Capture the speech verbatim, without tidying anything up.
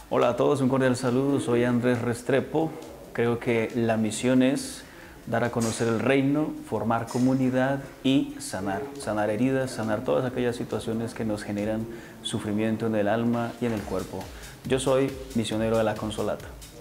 Hola a todos, un cordial saludo, soy Andrés Restrepo. Creo que la misión es dar a conocer el reino, formar comunidad y sanar. Sanar heridas, sanar todas aquellas situaciones que nos generan sufrimiento en el alma y en el cuerpo. Yo soy misionero de la Consolata.